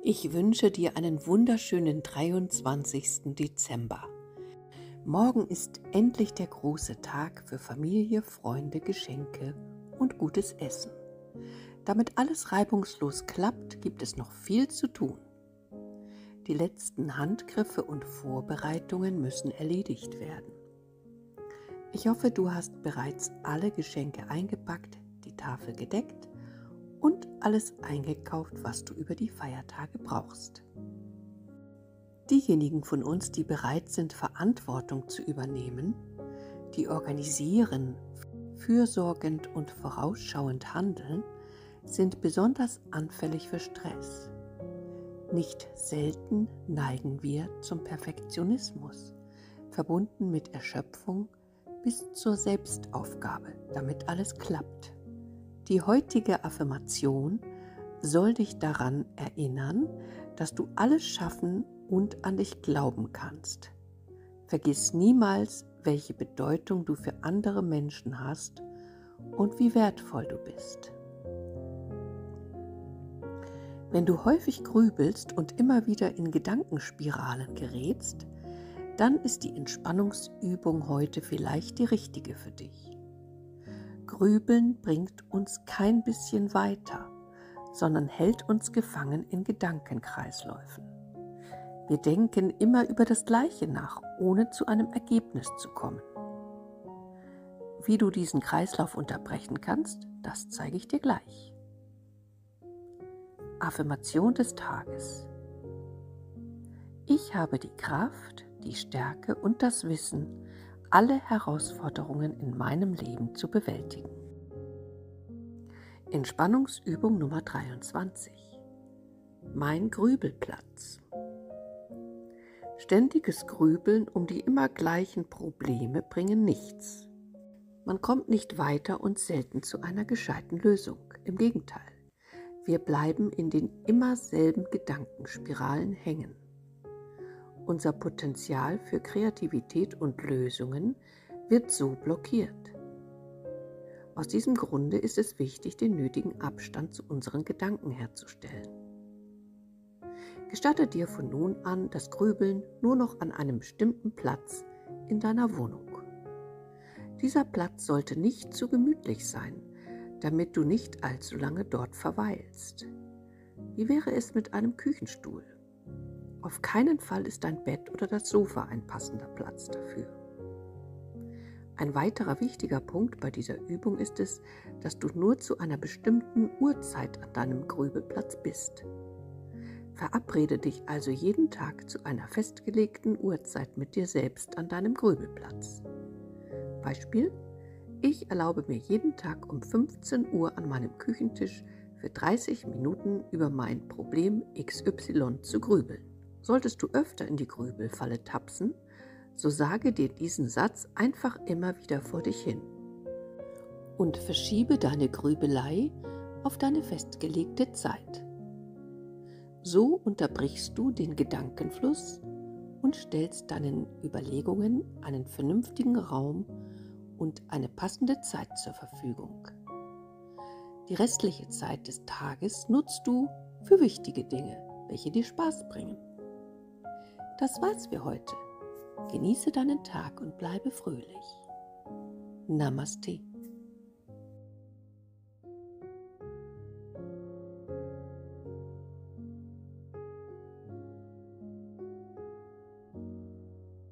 Ich wünsche dir einen wunderschönen 23. Dezember. Morgen ist endlich der große Tag für Familie, Freunde, Geschenke und gutes Essen. Damit alles reibungslos klappt, gibt es noch viel zu tun. Die letzten Handgriffe und Vorbereitungen müssen erledigt werden. Ich hoffe, du hast bereits alle Geschenke eingepackt, die Tafel gedeckt und alles eingekauft, was du über die Feiertage brauchst. Diejenigen von uns, die bereit sind, Verantwortung zu übernehmen, die organisieren, fürsorgend und vorausschauend handeln, sind besonders anfällig für Stress. Nicht selten neigen wir zum Perfektionismus, verbunden mit Erschöpfung bis zur Selbstaufgabe, damit alles klappt. Die heutige Affirmation soll dich daran erinnern, dass du alles schaffen und an dich glauben kannst. Vergiss niemals, welche Bedeutung du für andere Menschen hast und wie wertvoll du bist. Wenn du häufig grübelst und immer wieder in Gedankenspiralen gerätst, dann ist die Entspannungsübung heute vielleicht die richtige für dich. Grübeln bringt uns kein bisschen weiter, sondern hält uns gefangen in Gedankenkreisläufen. Wir denken immer über das Gleiche nach, ohne zu einem Ergebnis zu kommen. Wie du diesen Kreislauf unterbrechen kannst, das zeige ich dir gleich. Affirmation des Tages. Ich habe die Kraft, die Stärke und das Wissen, alle Herausforderungen in meinem Leben zu bewältigen. Entspannungsübung Nummer 23. Mein Grübelplatz. Ständiges Grübeln um die immer gleichen Probleme bringen nichts. Man kommt nicht weiter und selten zu einer gescheiten Lösung. Im Gegenteil, wir bleiben in den immer selben Gedankenspiralen hängen. Unser Potenzial für Kreativität und Lösungen wird so blockiert. Aus diesem Grunde ist es wichtig, den nötigen Abstand zu unseren Gedanken herzustellen. Gestatte dir von nun an das Grübeln nur noch an einem bestimmten Platz in deiner Wohnung. Dieser Platz sollte nicht zu gemütlich sein, damit du nicht allzu lange dort verweilst. Wie wäre es mit einem Küchenstuhl? Auf keinen Fall ist dein Bett oder das Sofa ein passender Platz dafür. Ein weiterer wichtiger Punkt bei dieser Übung ist es, dass du nur zu einer bestimmten Uhrzeit an deinem Grübelplatz bist. Verabrede dich also jeden Tag zu einer festgelegten Uhrzeit mit dir selbst an deinem Grübelplatz. Beispiel: Ich erlaube mir jeden Tag um 15 Uhr an meinem Küchentisch für 30 Minuten über mein Problem XY zu grübeln. Solltest du öfter in die Grübelfalle tapsen, so sage dir diesen Satz einfach immer wieder vor dich hin und verschiebe deine Grübelei auf deine festgelegte Zeit. So unterbrichst du den Gedankenfluss und stellst deinen Überlegungen einen vernünftigen Raum und eine passende Zeit zur Verfügung. Die restliche Zeit des Tages nutzt du für wichtige Dinge, welche dir Spaß bringen. Das war's für heute. Genieße deinen Tag und bleibe fröhlich. Namaste.